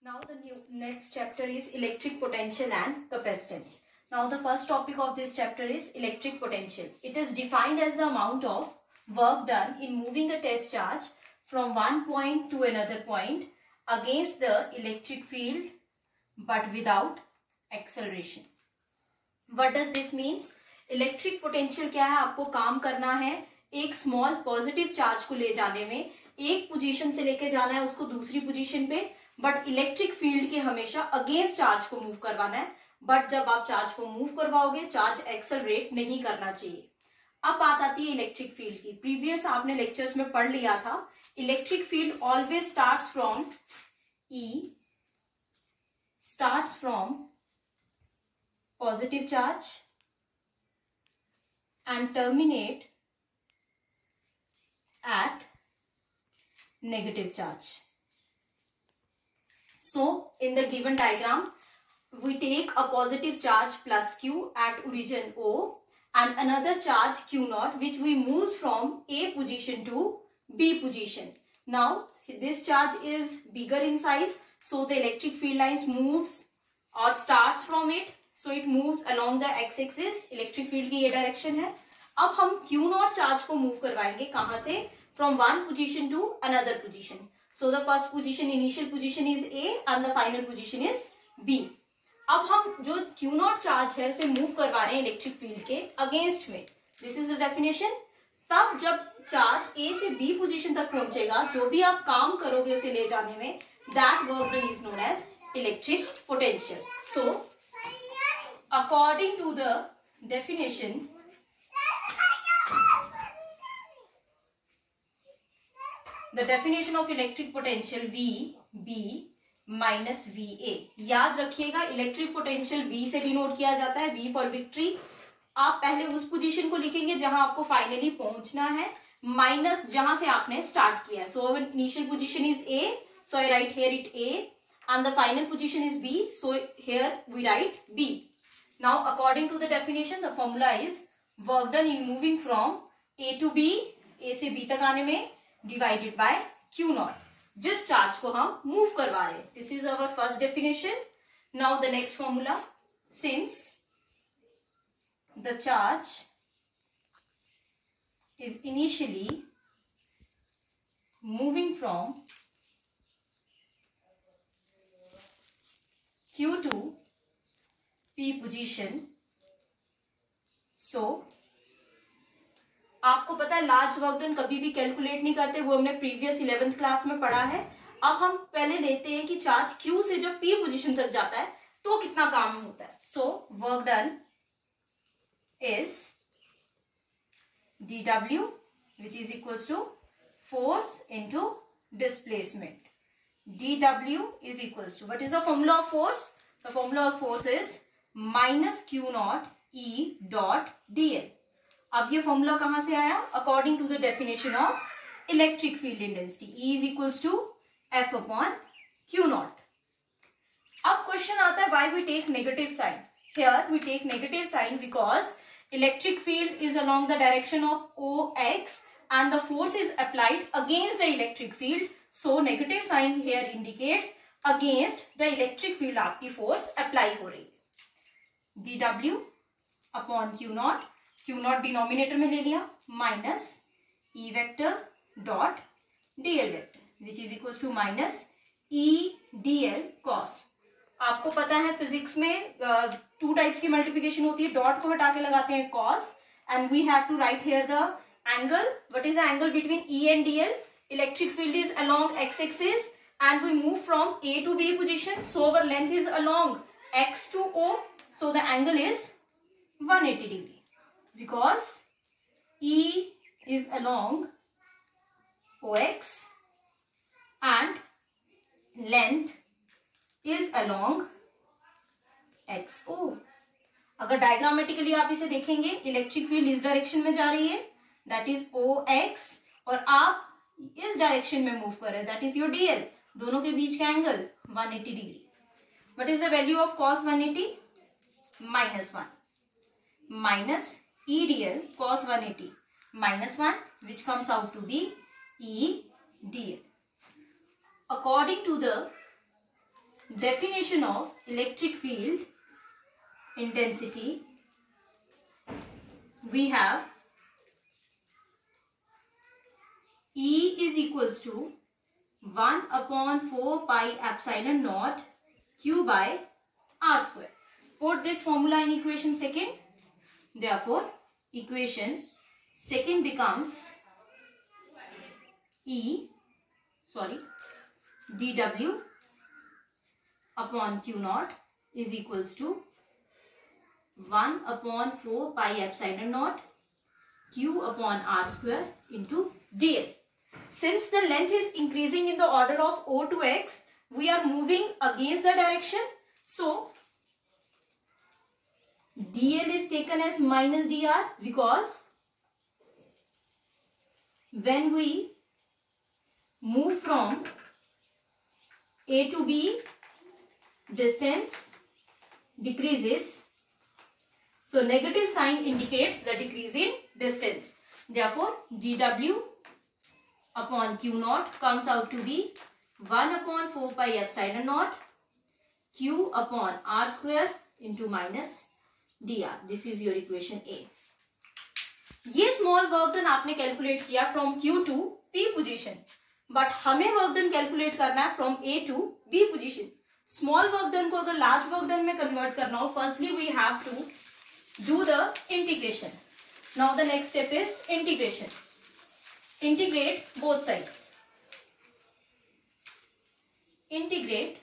Now the next chapter is electric potential and capacitance. Now the first topic of this chapter is electric potential. It is defined as the amount of work done in moving a test charge from one point to another point against the electric field but without acceleration. What does this means? Electric potential क्या है? आपको काम करना है एक small positive charge को ले जाने में, एक पोजीशन से लेके जाना है उसको दूसरी पोजीशन पे, बट इलेक्ट्रिक फील्ड के हमेशा अगेंस्ट चार्ज को मूव करवाना है. बट जब आप चार्ज को मूव करवाओगे चार्ज एक्सेलरेट नहीं करना चाहिए. अब बात आती है इलेक्ट्रिक फील्ड की. प्रीवियस आपने लेक्चर्स में पढ़ लिया था, electric field always starts from E, starts from positive charge and terminate at negative charge. So in the given diagram we take a positive charge plus Q at origin O and another charge Q naught which we moves from A position to B position. Now this charge is bigger in size, so the electric field lines moves or starts from it, so it moves along the x-axis. Electric field की ये direction है. अब हम Q naught charge को move करवाएंगे कहां से? From one position to another position. So the first position, initial position is A and the final position is B. अब हम जो Q नॉट चार्ज है उसे मूव करवा रहे हैं इलेक्ट्रिक फील्ड के अगेंस्ट में. This is the definition. तब जब चार्ज A से B पोजीशन तक पहुंचेगा, जो भी आप काम करोगे उसे ले जाने में, that work done is known as electric potential. So according to the definition, the definition of electric potential VB minus VA. याद रखिएगा इलेक्ट्रिक पोटेंशियल V से डिनोट किया जाता है, V फॉर विक्ट्री. आप पहले उस पोजीशन को लिखेंगे जहां आपको फाइनली पहुंचना है, माइनस जहां से आपने स्टार्ट किया है. So initial position is A, so I write here it A, and the final position is B, so here we write B. Now according to the definition, the formula is work done in moving from A to B, A से B तक आने में, divided by Q naught, जिस charge को हम move करवा रहे हैं. This is our first definition. Now the next formula, since the charge is initially moving from Q to P position, so आपको पता है लार्ज वर्क डन कभी भी कैलकुलेट नहीं करते, वो हमने प्रीवियस 11th क्लास में पढ़ा है. अब हम पहले लेते हैं कि चार्ज Q से जब P पोजीशन तक जाता है तो कितना काम होता है. So work done is dW, which is equals to force into displacement. dW is equals to, what is the formula of force? The formula of force is minus Q naught E dot dl. अब ये formula कहां से आया? According to the definition of electric field intensity, E is equals to F upon Q naught. अब question आता है why we take negative sign. Here we take negative sign because electric field is along the direction of OX and the force is applied against the electric field. So negative sign here indicates against the electric field आपकी force apply हो रही है. dW upon Q naught, Q naught denominator में ले लिया, minus E vector dot dl vector which is equals to minus E dl cos. आपको पता है फिजिक्स में टू टाइप्स की मल्टीप्लिकेशन होती है, डॉट को हटा के लगाते हैं cos, and we have to write here the angle. What is the angle between E and dl? Electric field is along x axis and we move from A to B position, so our length is along x to O, so the angle is 180 degree because E is along OX and length is along XO. अगर diagrammatically आप इसे देखेंगे, electric field इस direction में जा रही है, that is OX, और आप इस डायरेक्शन में मूव कर रहे हैं, दैट इज योर DL. दोनों के बीच का angle 180 degree. What is the value of cos 180? -1 minus E dl cos 180 -1 which comes out to be E dl. According to the definition of electric field intensity, we have E is equals to 1 upon 4 pi epsilon naught Q by R square. Put this formula in equation second. Therefore, equation second becomes dW upon Q naught is equals to 1 upon 4 pi epsilon naught Q upon R square into dl. Since the length is increasing in the order of O to X, we are moving against the direction. So, dl is taken as minus dr, because when we move from A to B, distance decreases. So, negative sign indicates the decrease in distance. Therefore, dW upon Q naught comes out to be 1 upon 4 pi epsilon naught Q upon R square into minus dr. This is your equation A. ये small work done आपने calculate किया from Q to P position, but हमें work done calculate करना है from A to B position. Small work done को अगर large work done में convert करना हो, firstly we have to do the integration. Now the next step is integration. Integrate both sides. Integrate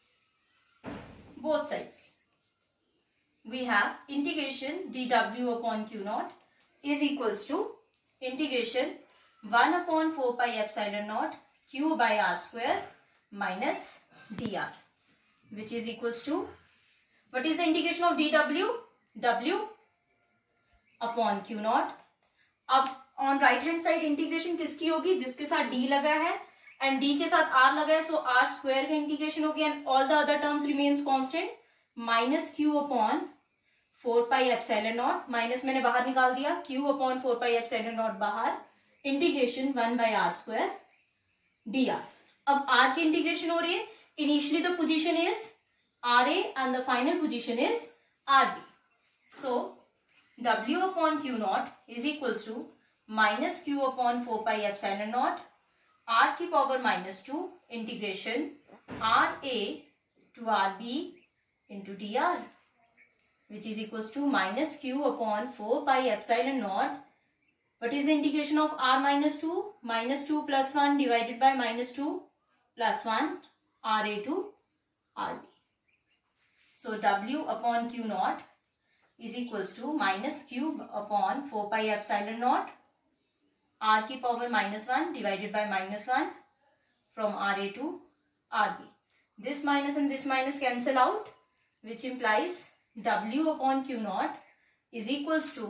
both sides. We have integration dW upon Q naught is equals to integration 1 upon 4 pi epsilon naught Q by R square minus dr, which is equals to, what is the integration of dW? W upon Q naught. अब on right hand side integration किसकी होगी? जिसके साथ D लगा है and D के साथ R लगा है, so R square का इंटीग्रेशन हो गया and all the other terms remains constant. Minus Q upon 4 pi epsilon naught, minus मैंने बाहर निकाल दिया, Q upon 4 pi epsilon naught बाहर, integration 1 by R square dr. अब R की इंटीग्रेशन हो रही है. Initially the position is RA and the final position is RB. So W upon Q naught is equals to minus Q upon 4 pi epsilon naught R की power -2 integration RA to RB into dr, which is equals to minus Q upon 4 pi epsilon naught. What is the integration of R -2? -2 plus 1 divided by -2 plus 1 RA to RB. So W upon Q naught is equals to minus Q upon 4 pi epsilon naught R की power -1 divided by -1 from RA to RB. This minus and this minus cancel out, which implies W upon Q naught is equals to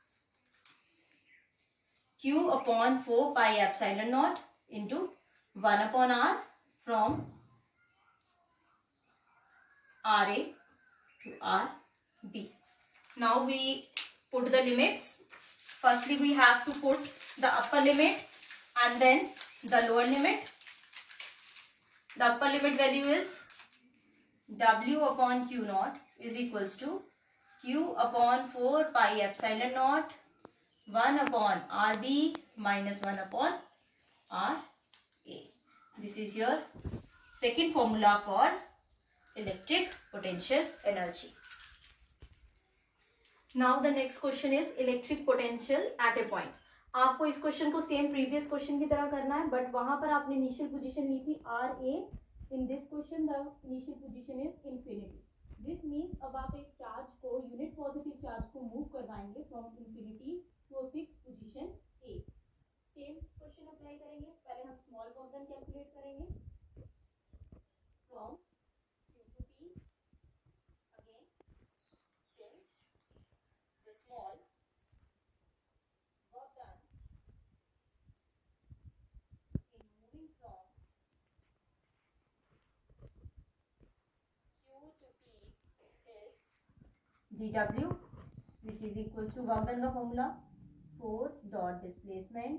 Q upon 4 pi epsilon naught into 1 upon R from RA to RB. Now we put the limits. Firstly, we have to put the upper limit and then the lower limit. The upper limit value is W upon Q naught is equals to Q upon 4 pi epsilon naught 1 upon RB minus 1 upon RA. This is your second formula for electric potential energy. Now the next question is electric potential at a point. आपको इस question को same previous question की तरह करना है, but वहां पर आपने इनिशियल पोजीशन ली थी RA. In this question the initial position is infinity. This means अब आप एक चार्ज को, यूनिट पॉजिटिव चार्ज को मूव करवाएंगे from infinity to a fix position A. Same question apply करेंगे. पहले हम स्मॉल वर्क डन कैलकुलेट करेंगे from Q to P. Again since the small work done in moving from Q to P is dW, which is equals to work done का formula force dot displacement.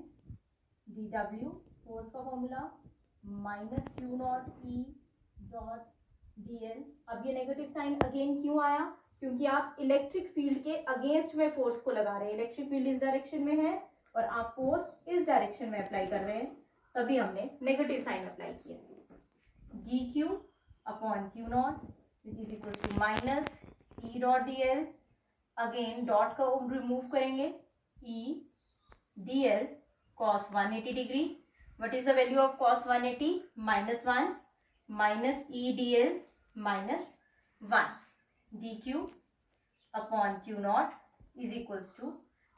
dW force का formula minus Q naught E dot dl। अब ये negative sign again क्यों आया? क्योंकि आप electric field के against में फोर्स को लगा रहे हैं। इलेक्ट्रिक फील्ड इस डायरेक्शन में है और आप फोर्स इस डायरेक्शन में अप्लाई कर रहे हैं, तभी हमने नेगेटिव साइन अप्लाई किया। dq upon q naught which is equal to minus E dot dl। Again dot का रिमूव करेंगे, e dl cos 180 degree. What is the value of cos 180? -1 minus e dl minus 1 dq upon q naught is equals to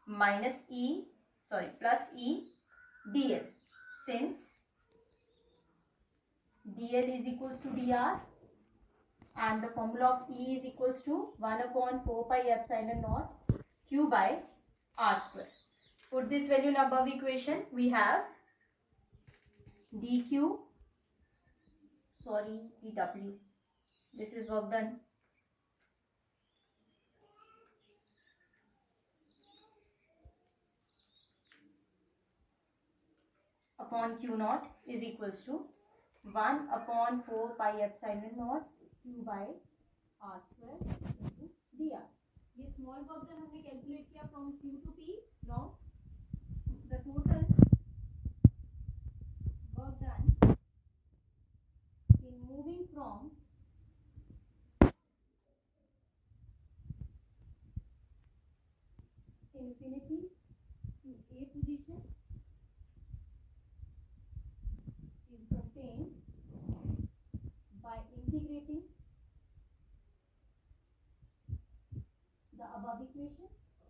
plus e dl, since dl is equals to dr and the formula of E is equals to 1 upon 4 pi epsilon naught q by r square. Put this value in above equation. We have dq, dw. This is work done. Upon q naught is equals to 1 upon 4 pi epsilon naught q by r square into dr. ये small work done हमने calculate किया from q to p. Now the total work done in moving from infinity to a position is obtained by integrating the above equation.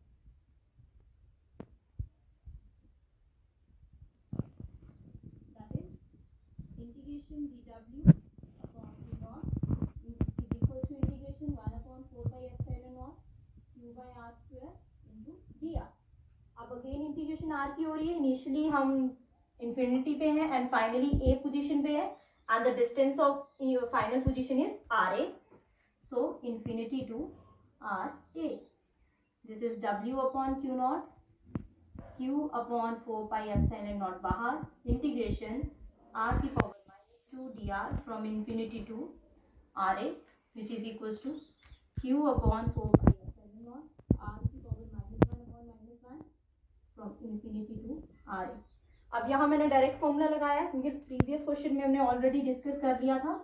That is integration dw upon q naught is equals to integration 1 upon 4 pi epsilon naught q by r square into dr. अब again integration r की हो रही है। Initially हम infinity पे हैं and finally a position पे है and the distance of final position is RA. So infinity to RA. This is W upon Q naught, Q upon 4 pi epsilon naught बाहर, integration R की power -2 dr from infinity to RA which is equals to Q upon 4 pi epsilon naught R की power -1 upon -1 from infinity to RA. अब यहाँ मैंने direct formula लगाया क्योंकि previous question में हमने ऑलरेडी डिस्कस कर लिया था।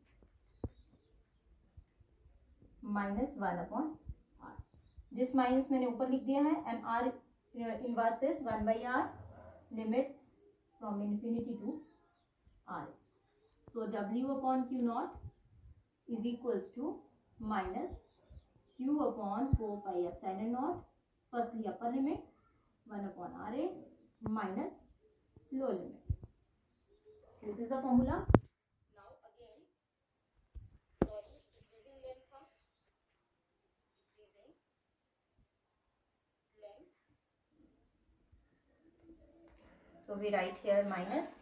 -1 अपॉन r, दिस माइनस मैंने ऊपर लिख दिया है and r inverse is 1 by r limits from infinity to r. So w upon q naught is equals to minus q upon 4 pi epsilon naught, firstly upper limit 1 upon r a minus lower limit. This is the formula. Now again, decreasing length from decreasing length. So we write here minus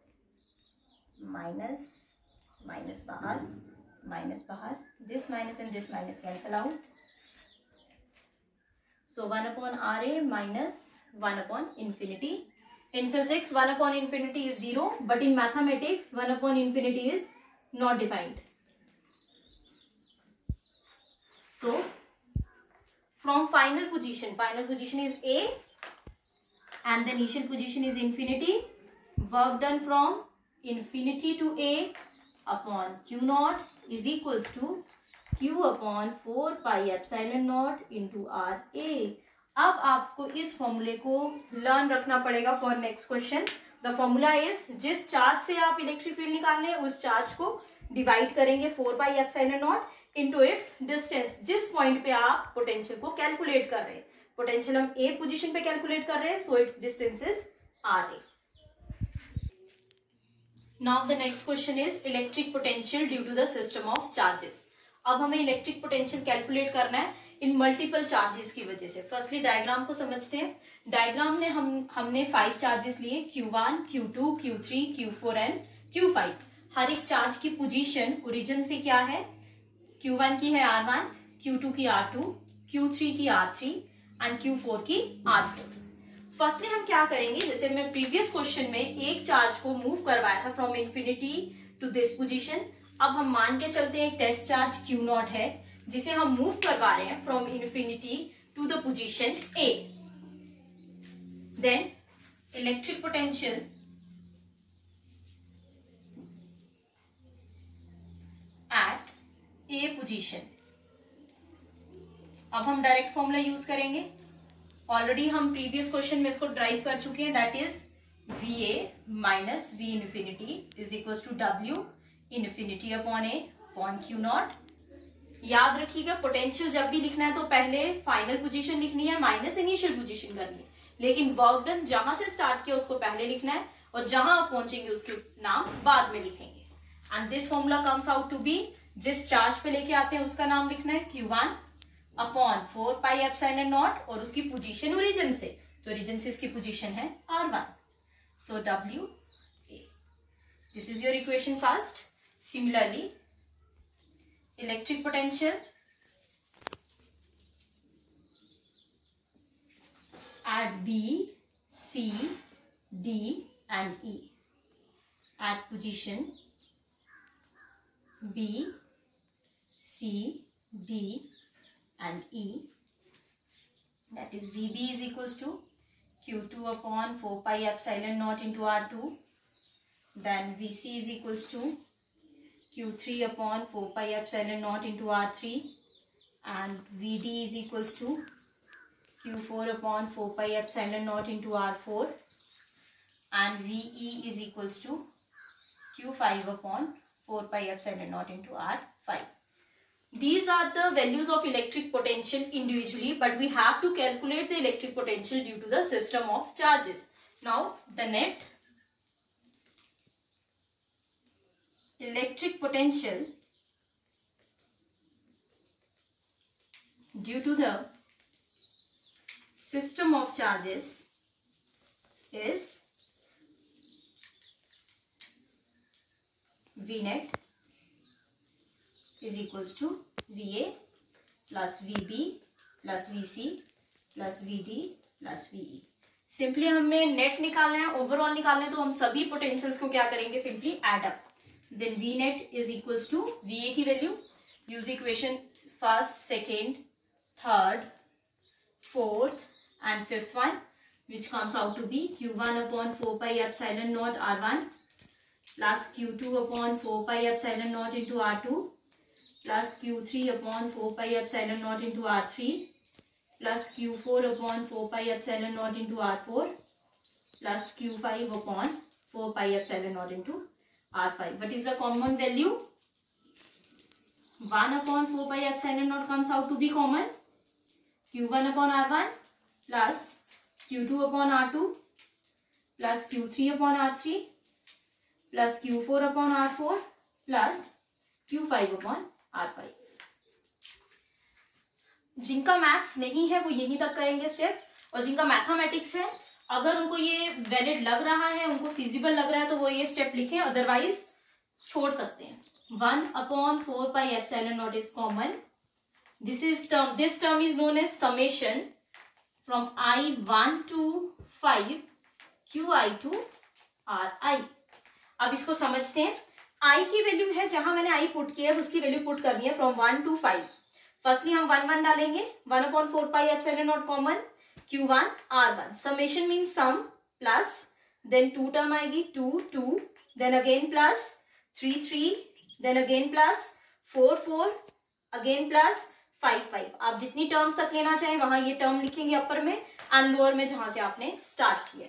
bahar. This minus and this minus cancel out. So 1 upon RA minus 1 upon infinity. In physics, 1 upon infinity is 0, but in mathematics, 1 upon infinity is not defined. So, from final position is A, and the initial position is infinity. Work done from infinity to A upon Q naught is equals to Q upon 4 pi epsilon naught into RA. अब आपको इस फॉर्मूले को learn रखना पड़ेगा for next question. The formula is, जिस charge से आप इलेक्ट्रिक फील्ड निकालने हैं उस चार्ज को डिवाइड करेंगे 4 pi epsilon naught into its distance. जिस पॉइंट पे आप पोटेंशियल को कैलकुलेट कर रहे हैं, पोटेंशियल हम ए पोजीशन पे कैलकुलेट कर रहे हैं, so its distance is R A. Now the next question is electric potential due to the system of charges. अब हमें इलेक्ट्रिक पोटेंशियल कैलकुलेट करना है इन मल्टीपल चार्जेस की वजह से. फर्स्टली डायग्राम को समझते हैं. डायग्राम में हमने 5 चार्जेस लिए, Q1, Q2, Q3, Q4 and Q5. हर एक चार्ज की पोजीशन ओरिजिन से क्या है, Q1 की है R1, Q2 की R2, Q3 की R3 एंड Q4 की R4. फर्स्टली हम क्या करेंगे, जैसे मैं प्रीवियस क्वेश्चन में एक चार्ज को मूव करवाया था from infinity to this position. अब हम मान के चलते हैं टेस्ट चार्ज Q नॉट है जिसे हम मूव करवा रहे हैं from infinity to the position A. Then electric potential at A position. अब हम डायरेक्ट फॉर्मूला यूज करेंगे. ऑलरेडी हम प्रीवियस क्वेश्चन में इसको ड्राइव कर चुके हैं. That is VA minus V infinity is equal to W infinity upon A upon Q naught. याद रखिएगा पोटेंशियल जब भी लिखना है तो पहले फाइनल पोजीशन लिखनी है माइनस इनिशियल पोजीशन करनी है, लेकिन वर्क डन जहां से स्टार्ट किया उसको पहले लिखना है और जहां आप पहुंचेंगे उसके नाम बाद में लिखेंगे. And this formula comes out to be, जिस चार्ज पे लेके आते हैं उसका नाम लिखना है Q1 upon 4 pi epsilon naught और उसकी पोजीशन ओरिजिन से, तो ओरिजिन से इसकी पोजीशन है R1. So W A. This is your equation first. Similarly, electric potential at B, C, D and E. At position B, C, D and E, that is VB is equals to Q2 upon 4 pi epsilon naught into R2. Then VC is equals to Q3 upon 4 pi epsilon naught into R3, and VD is equals to Q4 upon 4 pi epsilon naught into R4, and VE is equals to Q5 upon 4 pi epsilon naught into R5. These are the values of electric potential individually, but we have to calculate the electric potential due to the system of charges. Now the net electric potential due to the system of charges is V net is equals to VA plus VB plus VC plus VD plus VE. Simply हमें net निकालना है, overall निकालना है, तो हम सभी potentials को क्या करेंगे, simply add up. Then V net is equals to VA की value, use equation first, second, third, fourth and fifth one, which comes out to be Q1 upon 4 pi epsilon naught R1 plus Q2 upon 4 pi epsilon naught into R2 plus Q3 upon 4 pi epsilon naught into R3 plus Q4 upon 4 pi epsilon naught into R4 plus Q5 upon 4 pi epsilon naught into R5. What is the common value? 1 upon 4 pi epsilon naught comes out to be common. Q1 upon R1 plus Q2 upon R2 plus Q3 upon R3 plus Q4 upon R4 plus Q5 upon R5. जिनका maths नहीं है वो यहीं तक करेंगे step, और जिनका mathematics है अगर उनको ये वैलिड लग रहा है, उनको फिजिबल लग रहा है, तो वो ये स्टेप लिखें, अदरवाइज छोड़ सकते हैं. 1 upon 4 pi epsilon naught is common. This term is known as summation from I1 to 5 Qi to Ri. अब इसको समझते हैं. I की वैल्यू है, जहां मैंने I पुट किया है उसकी वैल्यू पुट करनी है फ्रॉम 1 to 5. फर्स्टली हम 1 डालेंगे. 1 upon 4 pi epsilon naught common, Q1 R1. Summation means sum plus, then 2 term आएगी 2 2, then again plus 3 3, then again plus 4 4, again plus 5 5. आप जितनी टर्म्स तक लेना चाहें वहां ये टर्म लिखेंगे अपर में एंड लोअर में जहां से आपने स्टार्ट किया.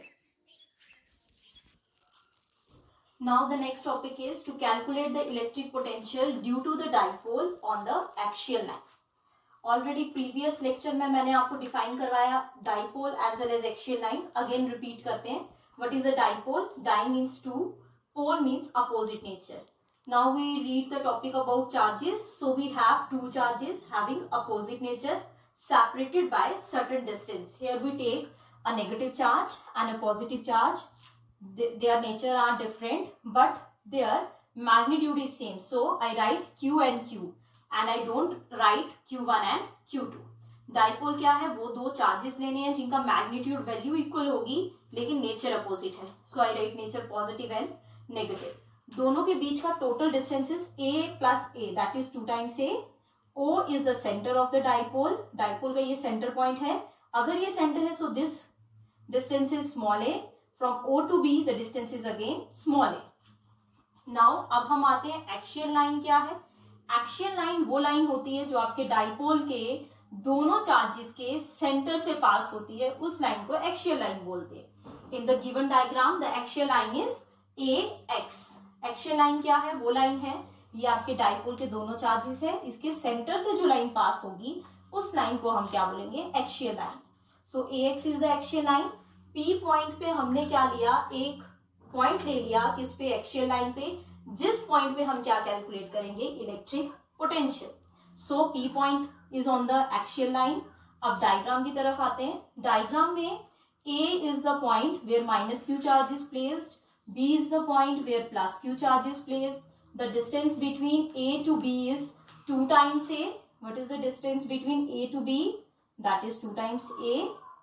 Now the next topic is to calculate the electric potential due to the dipole on the axial line. Already previous lecture में मैंने आपको डिफाइन करवाया dipole as well as axial line. Again repeat करते हैं. What is a dipole? Di means two, pole means opposite nature. Now we read the topic about charges. So we have two charges having opposite nature separated by certain distance. Here we take a negative charge and a positive charge. Their nature are different but their magnitude is same. So I write Q and Q. And I don't write Q1 and Q2. Dipole क्या है? वो दो charges लेने हैं जिनका magnitude value equal होगी लेकिन nature opposite है. So I write nature positive and negative. दोनों के बीच का total distance is a plus a, that is 2 times a. O is the centre of the dipole. Dipole का ये सेंटर पॉइंट है. अगर ये सेंटर है, so this distance is small a. From O to B the distance is again small a. Now अब हम आते हैं एक्सियल लाइन क्या है. एक्सियल लाइन वो लाइन होती है जो आपके डाइपोल के दोनों चार्जेस के सेंटर से पास होती है, उस लाइन को एक्सियल लाइन बोलते हैं. In the given diagram the axial line is AX. Axial line क्या है? वो लाइन है, ये आपके डाइपोल के दोनों चार्जेस है, इसके सेंटर से जो लाइन पास होगी उस लाइन को हम क्या बोलेंगे? Axial line. So AX is the axial line. P point पे हमने क्या लिया? एक पॉइंट ले लिया. किस पे? एक्सियल लाइन पे. जिस पॉइंट पे हम क्या कैलकुलेट करेंगे? Electric potential. So P point is on the axial line. अब डायग्राम की तरफ आते हैं. डायग्राम में A is the point where minus Q charge is placed. B is the point where plus Q charge is placed. The distance between A to B is 2 times A. What is the distance between A to B? That is 2 times A.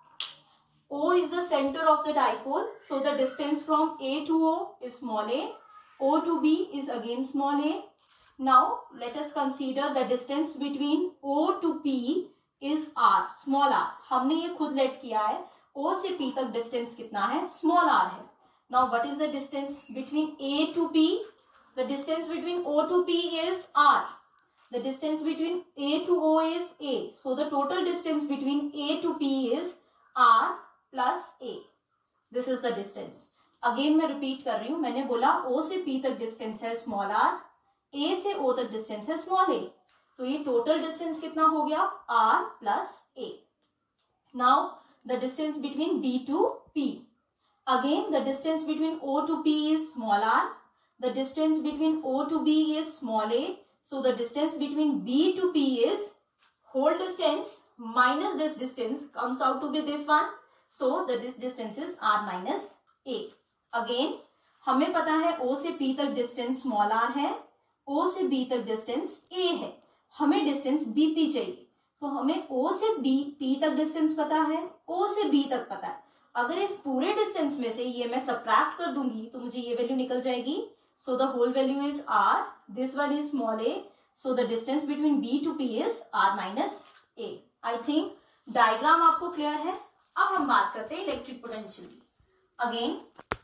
O is the center of the dipole. So the distance from A to O is small a. O to B is again small a. Now let us consider the distance between O to P is R, small r. हमने ये खुद late किया है. O से P तक distance कितना है? Small r है. Now what is the distance between A to P? The distance between O to P is R. The distance between A to O is A. So the total distance between A to P is R plus A. This is the distance. Again मैं repeat कर रही हूँ. मैंने बोला O से P तक distance है small r, A से O तक डिस्टेंस है स्मॉल a. तो ये टोटल डिस्टेंस कितना हो गया? R plus A. Now the distance between B to P. Again the distance between O to P is small r. The distance between O to B is small a. So the distance between B to P is whole distance minus this distance comes out to be this one. So this distance is r minus a. Again हमें पता है O से P तक distance small r है, O से B तक distance a है. हमें डिस्टेंस BP चाहिए, तो हमें O से P तक डिस्टेंस पता है, O से B तक पता है. अगर इस पूरे डिस्टेंस में से ये मैं सबट्रैक्ट कर दूंगी तो मुझे ये वैल्यू निकल जाएगी. So the whole value is r. This one is small a. So the distance between B to P is r minus a. I think diagram आपको क्लियर है. अब हम बात करते हैं इलेक्ट्रिक पोटेंशियल की. Again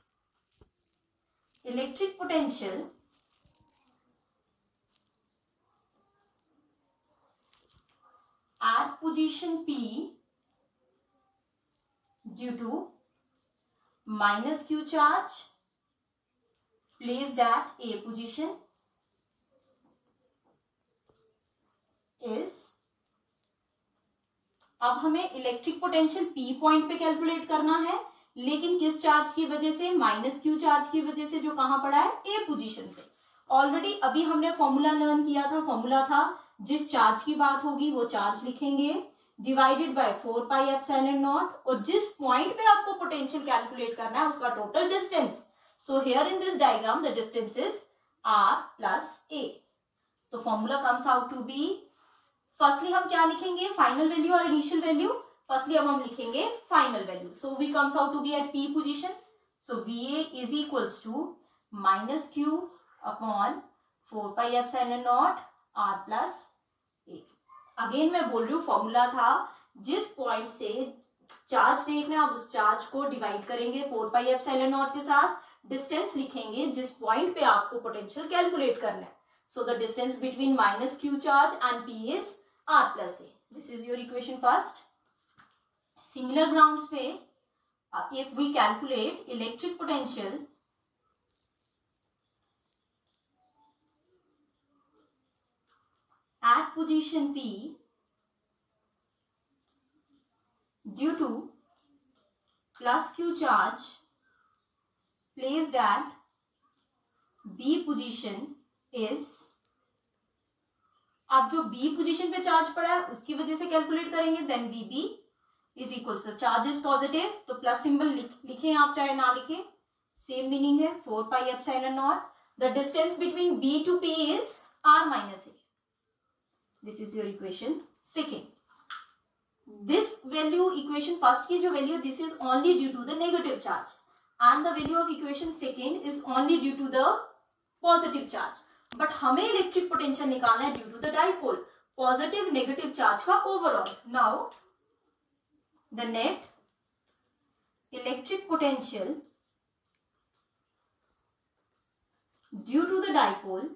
electric potential at position P due to minus Q charge placed at A position is. अब हमें इलेक्ट्रिक पोटेंशियल P पॉइंट पे कैलकुलेट करना है, लेकिन किस चार्ज की वजह से? माइनस Q चार्ज की वजह से, जो कहां पड़ा है? A पोजीशन से. ऑलरेडी अभी हमने फॉर्मूला लर्न किया था. फॉर्मूला था जिस चार्ज की बात होगी वो चार्ज लिखेंगे divided by 4 pi epsilon naught, और जिस पॉइंट पे आपको पोटेंशियल कैलकुलेट करना है उसका total distance. So here in this diagram the distance is r plus a. तो formula comes out to be, firstly हम क्या लिखेंगे? फाइनल वैल्यू और इनिशियल वैल्यू. फर्स्टली अब हम लिखेंगे final value. So we comes out to be at P position. So Va is equals to minus Q upon 4 pi epsilon naught r plus a. अगेन मैं बोल रही हूँ फॉर्मूला था जिस पॉइंट से चार्ज देखना है आप उस चार्ज को डिवाइड करेंगे 4 पाई एप्सिलॉन नॉट के साथ, डिस्टेंस लिखेंगे जिस पॉइंट पे आपको पोटेंशियल कैलकुलेट करना है. So the distance between minus Q charge and P is r plus a. This is your equation first. Similar grounds पे if we calculate electric potential at position P due to plus Q charge placed at B position is. अब जो B position पे charge पड़ा है उसकी वजह से calculate करेंगे. Then VB is equal to charge is positive तो प्लस सिंबल लिखें आप चाहे ना लिखें, सेम मीनिंग है. 4 pi epsilon naught. The distance between B to P is r minus a. This is your equation second. This value equation first की जो value this is only due to the negative charge and the value of equation second is only due to the positive charge, but हमें electric potential निकालना है due to the dipole, positive negative charge का overall. Now the net electric potential due to the dipole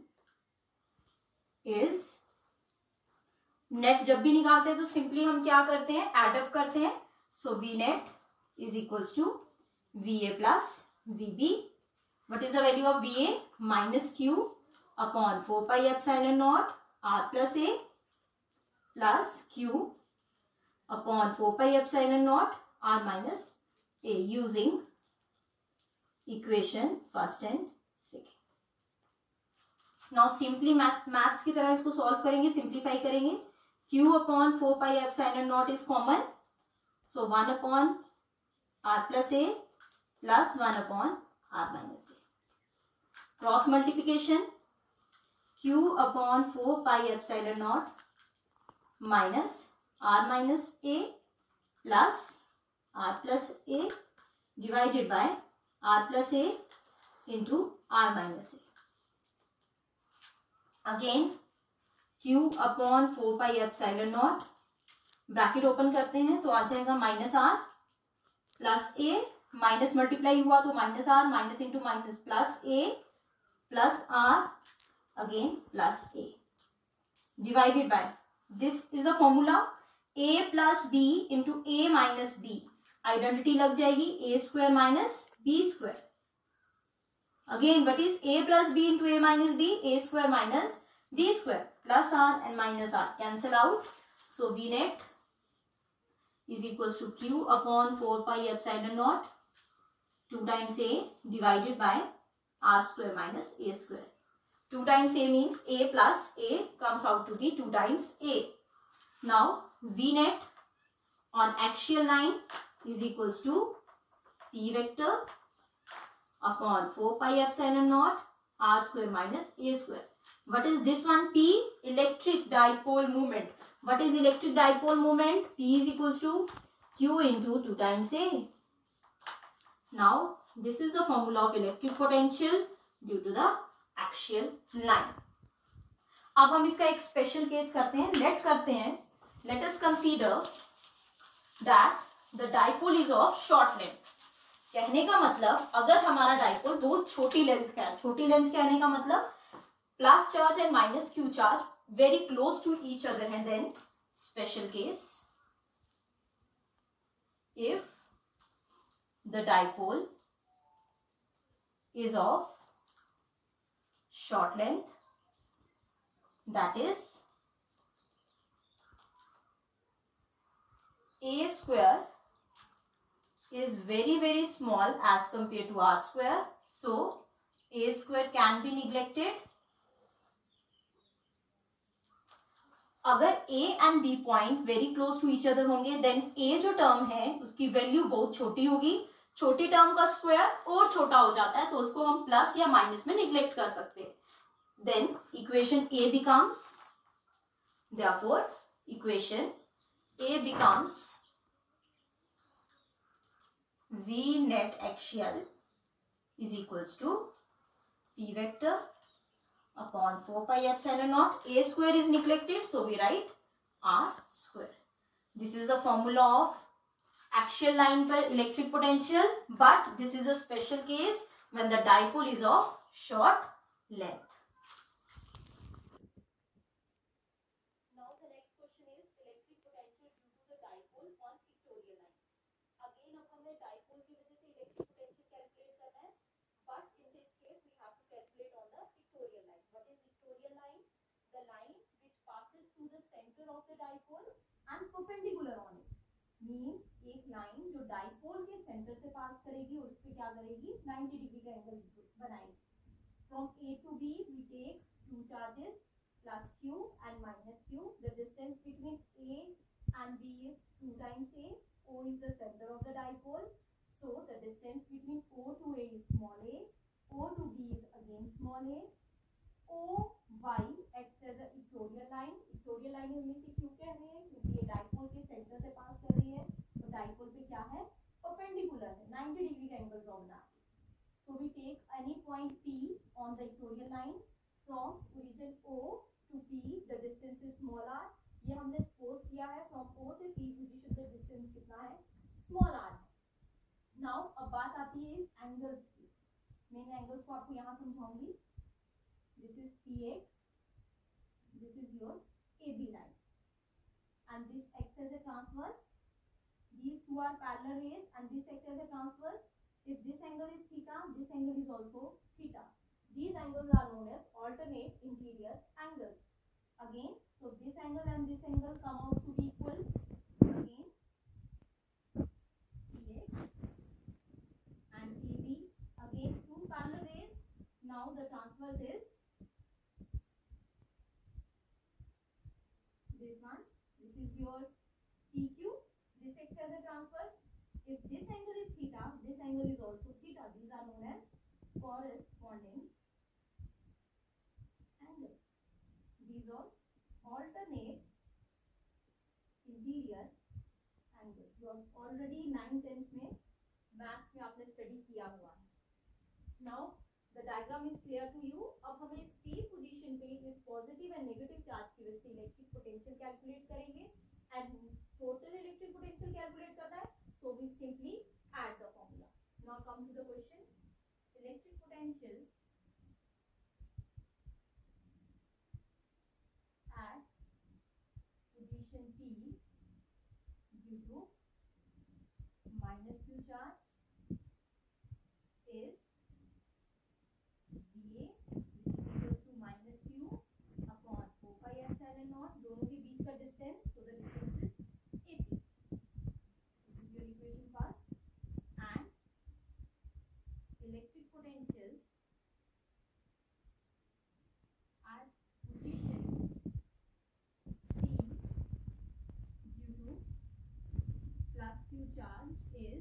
is, net जब भी निकालते हैं तो simply हम क्या करते हैं, एडअप करते हैं. So we net is equals to VA plus VB. What is the value of VA? Minus Q upon 4 pi epsilon naught R plus A plus Q upon 4 pi epsilon naught R minus A, using equation first and second. Now simply maths की तरह इसको solve करेंगे, simplify करेंगे. Q upon 4 pi epsilon naught is common, so 1 upon R plus A plus 1 upon R minus A. Cross multiplication, Q upon 4 pi epsilon naught minus R minus A plus R plus A divided by R plus A into R minus A. Again Q upon 4 pi epsilon naught, bracket open करते हैं तो आ जाएगा minus R plus A, minus multiply हुआ तो minus R, minus into minus plus A plus R again plus A divided by, this is the formula, A plus B into A minus B, identity लग जाएगी A square minus B square. Again what is A plus B into A minus B, A square minus B square, plus R and minus R cancel out. So V net is equals to Q upon 4 pi epsilon naught 2 times A divided by R square minus A square. 2 times A means A plus A comes out to be 2 times A. Now V net on axial line is equals to P vector upon 4 pi epsilon naught R square minus A square. What is this one? P, electric dipole moment. What is electric dipole moment? P is equals to Q into 2 times A. Now this is the formula of electric potential due to the axial line. अब हम इसका एक special case करते हैं, let us consider that the dipole is of short length. कहने का मतलब अगर हमारा डाइपोल बहुत छोटी लेंथ का है, छोटी लेंथ कहने का मतलब plus charge and minus Q charge very close to each other, and then special case, if the dipole is of short length, that is A square is very small as compared to R square, so A square can be neglected. अगर A एंड B point very close to each other होंगे, then A जो term है उसकी value बहुत छोटी होगी, छोटी टर्म का स्क्वायर और छोटा हो जाता है तो उसको हम प्लस या माइनस में निग्लेक्ट कर सकते हैं. Then equation A becomes, therefore equation A becomes V net axial is equals to P vector upon 4 pi epsilon naught. A square is neglected, so we write R square. This is the formula of axial line per electric potential, but this is a special case when the dipole is of short length. Now the next question is electric potential due to the dipole on pictorial line. Again अब हमें dipole की वजह से electric potential calculate करना है, but in this case we have to calculate on the pictorial line. What is pictorial line? The line which passes through the center of the dipole and perpendicular on it. Means एक line जो dipole के centre से pass करेगी और उस पे क्या करेगी, 90 डिग्री का एंगल बनाएगी. From A to B we take two charges plus Q and minus Q. The distance between A and B is 2 times A. O is the center of the dipole, so the distance between O to A is small a. O to B is again small a. O Y acts as a equatorial line. Equatorial line हम इसे क्यों कह रहे हैं, क्योंकि ये dipole के centre से पास कर रही है, तो डाइपोल पे क्या है, परपेंडिकुलर है, 90 डिग्री का एंगल ड्रॉ बना. So we take any point P on the equatorial line from origin O to P the distance is small r. ये हमने suppose किया है from O से P position the distance कितना है, small r है. Now अब बात आती है इस angles की. मैं angles को आपको यहाँ समझाऊंगी. This is PX, this is your AB line, and this acts as a transverse. These two are parallel rays and this acts as a transverse. If this angle is theta, this angle is also theta. These angles are known as alternate interior angles. Again, so this angle and this angle come out to be equal. Again, PX and PB. Again, two parallel rays. Now the transverse is this one. This is your PQ. This acts as a transverse. If this angle is theta, this angle is also theta. These are known as corresponding angles. These are alternate interior angles. You have already 9th 10th में maths में आपने study किया हुआ है. Now the diagram is clear to you. अब हमें इस P position पे इस पॉजिटिव एंड नेगेटिव चार्ज की वजह से इलेक्ट्रिक पोटेंशियल कैलकुलेट करेंगे and total electric potential calculate करना है. So we simply add the formula. Now come to the question. Electric potential at position P due to minus Q charge is VA, which is equal to minus Q upon 4 pi epsilon naught. दोनों के बीच का distance, so the distance is AP. This is your equation first. And electric potential at position P due to plus Q charge is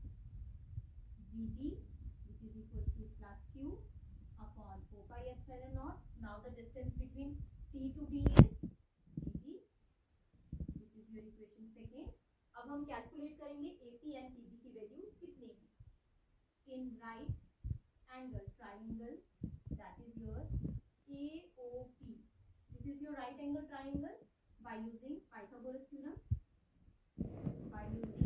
VT, which is equal to plus Q upon 4 pi epsilon naught. Now the distance between T to B is VT. This is your equation second. अब हम calculate करेंगे AP and PB की value कितनी है. In right angle triangle, that is your AOP. This is your right angle triangle by using Pythagoras theorem. By using